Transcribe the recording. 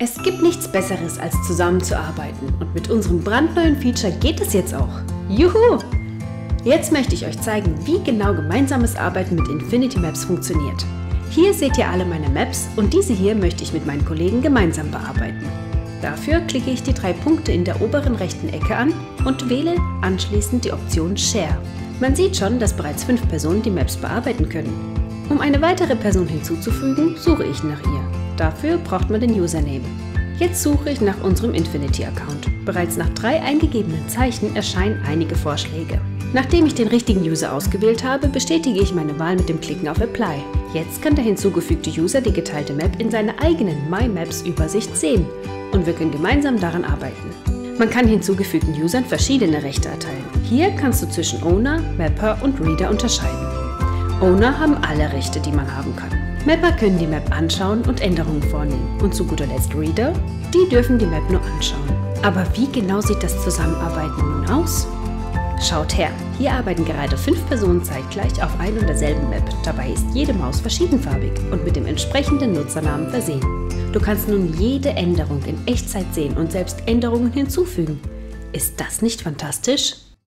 Es gibt nichts Besseres, als zusammenzuarbeiten und mit unserem brandneuen Feature geht es jetzt auch. Juhu! Jetzt möchte ich euch zeigen, wie genau gemeinsames Arbeiten mit Infinity Maps funktioniert. Hier seht ihr alle meine Maps und diese hier möchte ich mit meinen Kollegen gemeinsam bearbeiten. Dafür klicke ich die 3 Punkte in der oberen rechten Ecke an und wähle anschließend die Option Share. Man sieht schon, dass bereits 5 Personen die Maps bearbeiten können. Um eine weitere Person hinzuzufügen, suche ich nach ihr. Dafür braucht man den Username. Jetzt suche ich nach unserem Infinity-Account. Bereits nach 3 eingegebenen Zeichen erscheinen einige Vorschläge. Nachdem ich den richtigen User ausgewählt habe, bestätige ich meine Wahl mit dem Klicken auf Apply. Jetzt kann der hinzugefügte User die geteilte Map in seiner eigenen My Maps-Übersicht sehen und wir können gemeinsam daran arbeiten. Man kann hinzugefügten Usern verschiedene Rechte erteilen. Hier kannst du zwischen Owner, Mapper und Reader unterscheiden. Owner haben alle Rechte, die man haben kann. Mapper können die Map anschauen und Änderungen vornehmen. Und zu guter Letzt Reader, die dürfen die Map nur anschauen. Aber wie genau sieht das Zusammenarbeiten nun aus? Schaut her, hier arbeiten gerade 5 Personen zeitgleich auf ein und derselben Map. Dabei ist jede Maus verschiedenfarbig und mit dem entsprechenden Nutzernamen versehen. Du kannst nun jede Änderung in Echtzeit sehen und selbst Änderungen hinzufügen. Ist das nicht fantastisch?